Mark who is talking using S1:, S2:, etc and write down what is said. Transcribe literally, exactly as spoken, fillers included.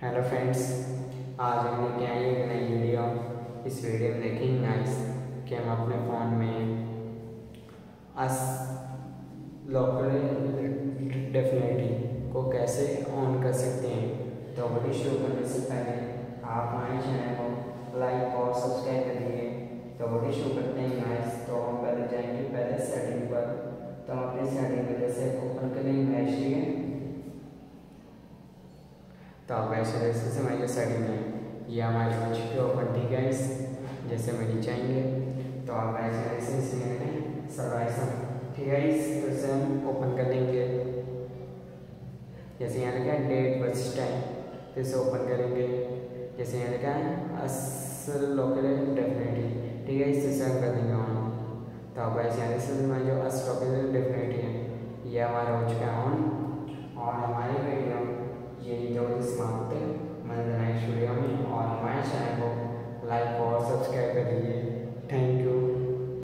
S1: Hello friends, आज हम लेके आए एक नई वीडियो। इस वीडियो में देखेंगे गाइस कि हम अपने फ़ोन में अस लोकल डेफिनेटली को कैसे ऑन कर सकते हैं। तो वीडियो शुरू करने से पहले आप हमारे चैनल को लाइक और सब्सक्राइब कर दीजिए। तो वीडियो शुरू करते हैं गाइस। तो हम पहले जाएंगे पहले सेटिंग पर। तो हम अपनी सेटिंग में जैसे ओपन करेंगे मैच लिए, तो आप ऐसे जैसे से हमारी सेटिंग है ये हमारी हो चुकी है ओपन। ठीक है, इस जैसे में नीचे आएंगे तो आप ऐसे ऐसे इसमें सर्वाइसन। ठीक है, इस तो से हम ओपन कर लेंगे। जैसे यहाँ लिखा है डेट बस टाइम, तो इसे ओपन करेंगे। जैसे यहाँ लिखा है असल लोकल डेफिनेटली, ठीक है, इससे हम कर देंगे ऑन। तो आप ऐसे यहाँ से हमारे जो अस लोकल डेफिनेटली है ये हमारा हो चुका है ऑन। और हमारी वीडियो यही जो समाप्त मंद